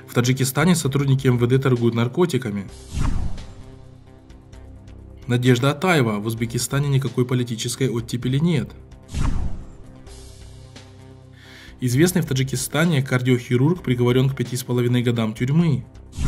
В Таджикистане сотрудники МВД торгуют наркотиками. Надежда Атаева: в Узбекистане никакой политической оттепели нет. Известный в Таджикистане кардиохирург приговорен к 5,5 годам тюрьмы.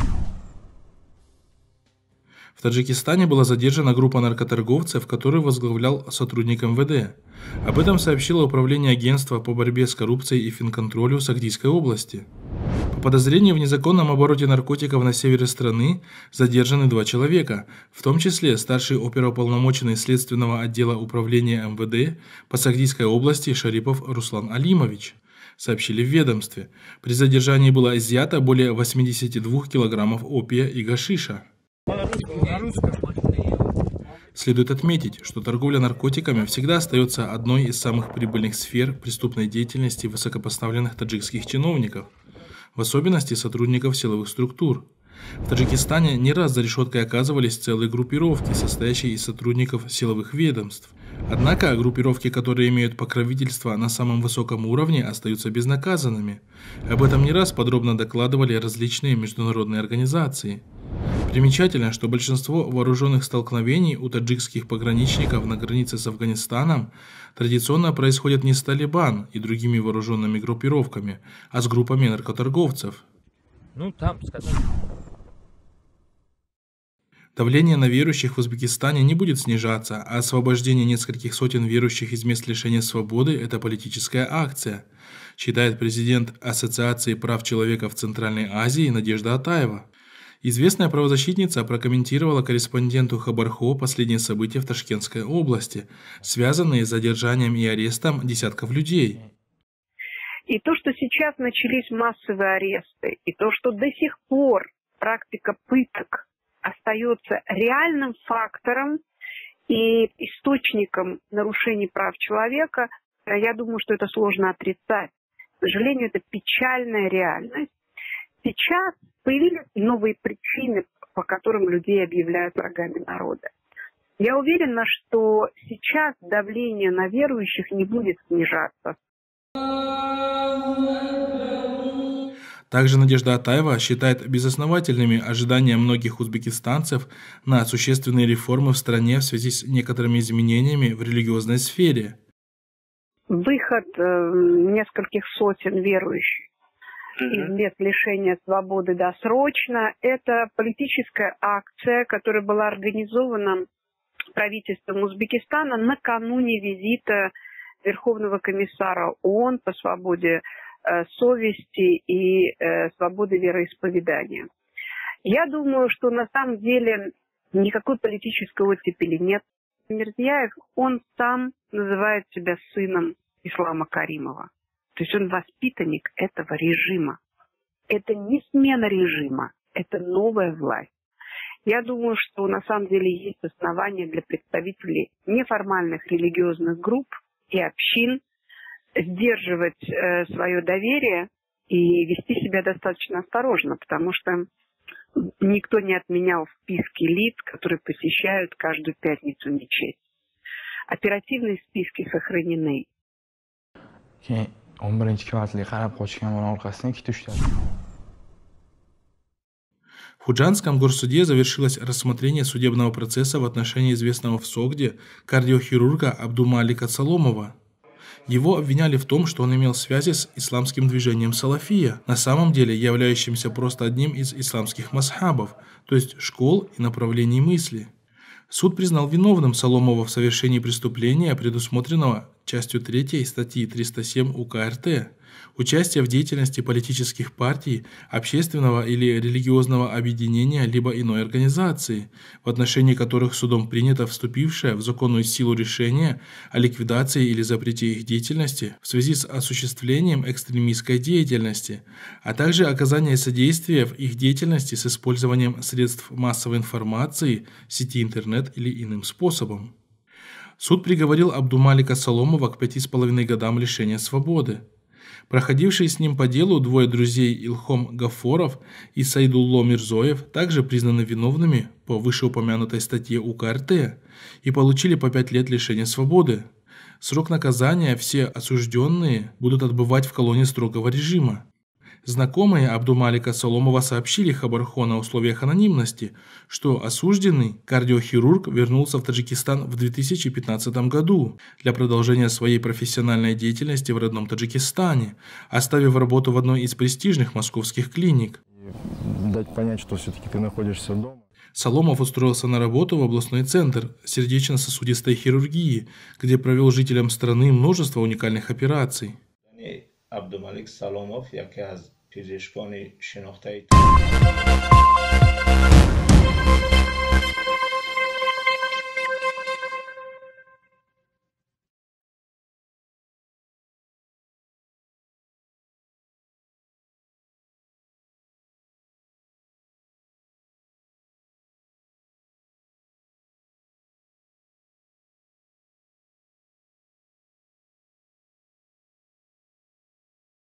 В Таджикистане была задержана группа наркоторговцев, которую возглавлял сотрудник МВД. Об этом сообщило Управление агентства по борьбе с коррупцией и финконтролю Сагдийской области. По подозрению в незаконном обороте наркотиков на севере страны задержаны 2 человека, в том числе старший оперуполномоченный Следственного отдела управления МВД по Сагдийской области Шарипов Руслан Алимович, сообщили в ведомстве. При задержании было изъято более 82 килограммов опия и гашиша. Следует отметить, что торговля наркотиками всегда остается одной из самых прибыльных сфер преступной деятельности высокопоставленных таджикских чиновников, в особенности сотрудников силовых структур. В Таджикистане не раз за решеткой оказывались целые группировки, состоящие из сотрудников силовых ведомств. Однако группировки, которые имеют покровительство на самом высоком уровне, остаются безнаказанными. Об этом не раз подробно докладывали различные международные организации. Примечательно, что большинство вооруженных столкновений у таджикских пограничников на границе с Афганистаном традиционно происходят не с Талибан и другими вооруженными группировками, а с группами наркоторговцев. Давление на верующих в Узбекистане не будет снижаться, а освобождение нескольких сотен верующих из мест лишения свободы – это политическая акция, считает президент Ассоциации прав человека в Центральной Азии Надежда Атаева. Известная правозащитница прокомментировала корреспонденту Хабархо последние события в Ташкентской области, связанные с задержанием и арестом десятков людей. И то, что сейчас начались массовые аресты, и то, что до сих пор практика пыток остается реальным фактором и источником нарушений прав человека, я думаю, что это сложно отрицать. К сожалению, это печальная реальность. Сейчас появились новые причины, по которым людей объявляют врагами народа. Я уверена, что сейчас давление на верующих не будет снижаться. Также Надежда Атаева считает безосновательными ожидания многих узбекистанцев на существенные реформы в стране в связи с некоторыми изменениями в религиозной сфере. Выход нескольких сотен верующих из мест лишения свободы досрочно – это политическая акция, которая была организована правительством Узбекистана накануне визита Верховного комиссара ООН по свободе совести и свободы вероисповедания. Я думаю, что на самом деле никакой политической оттепели нет. Мирзияев, он сам называет себя сыном Ислама Каримова. То есть он воспитанник этого режима. Это не смена режима, это новая власть. Я думаю, что на самом деле есть основания для представителей неформальных религиозных групп и общин сдерживать свое доверие и вести себя достаточно осторожно, потому что никто не отменял списки лиц, которые посещают каждую пятницу мечеть. Оперативные списки сохранены. В Худжандском горсуде завершилось рассмотрение судебного процесса в отношении известного в Согде кардиохирурга Абдумалика Саломова. Его обвиняли в том, что он имел связи с исламским движением Салафия, на самом деле являющимся просто одним из исламских масхабов, то есть школ и направлений мысли. Суд признал виновным Саломова в совершении преступления, предусмотренного частью 3 статьи 307 УК РТ, участие в деятельности политических партий, общественного или религиозного объединения либо иной организации, в отношении которых судом принято вступившее в законную силу решение о ликвидации или запрете их деятельности в связи с осуществлением экстремистской деятельности, а также оказание содействия в их деятельности с использованием средств массовой информации, сети интернет или иным способом. Суд приговорил Абдумалика Саломова к 5,5 годам лишения свободы. Проходившие с ним по делу 2 друзей Илхом Гафоров и Сайдулло Мирзоев также признаны виновными по вышеупомянутой статье УК РТ и получили по 5 лет лишения свободы. Срок наказания все осужденные будут отбывать в колонии строгого режима. Знакомые Абдумалика Саломова сообщили Хабархон на условиях анонимности, что осужденный кардиохирург вернулся в Таджикистан в 2015 году для продолжения своей профессиональной деятельности в родном Таджикистане, оставив работу в одной из престижных московских клиник. Дать понять, что все-таки ты находишься дома. Саломов устроился на работу в областной центр сердечно-сосудистой хирургии, где провел жителям страны множество уникальных операций. عبدالمالک سلاموف یکی از پزشکان شناخته